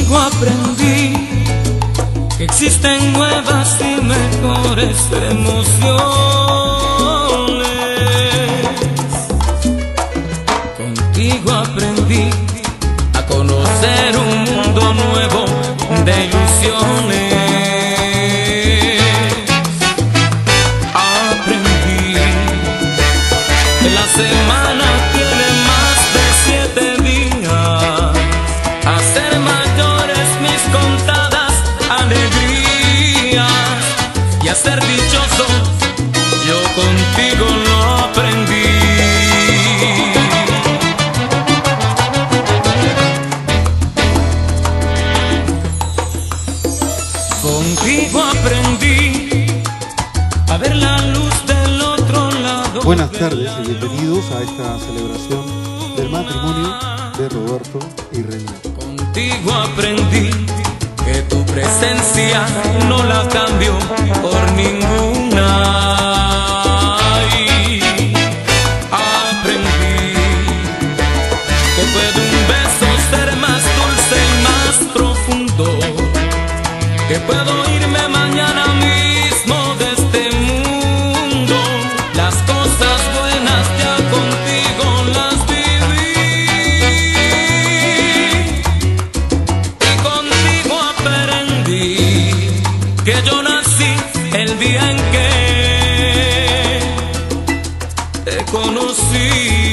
Contigo aprendí que existen nuevas y mejores emociones. Contigo aprendí a conocer un mundo nuevo de ilusiones. Aprendí que la semana tiene más de 7 días, a ser mayores mis contadas alegrías y a ser dichoso. Yo contigo lo aprendí. Contigo aprendí a ver la luz del otro lado. Buenas tardes y bienvenidos a esta celebración del matrimonio de Roberto y Reina. Contigo aprendí que tu presencia no la cambio por ninguna. Y aprendí que puede un beso ser más dulce y más profundo, que puedo irme mañana mismo de este mundo. Las cosas buenas ya contigo las viví, y contigo aprendí que yo nací el día en que te conocí.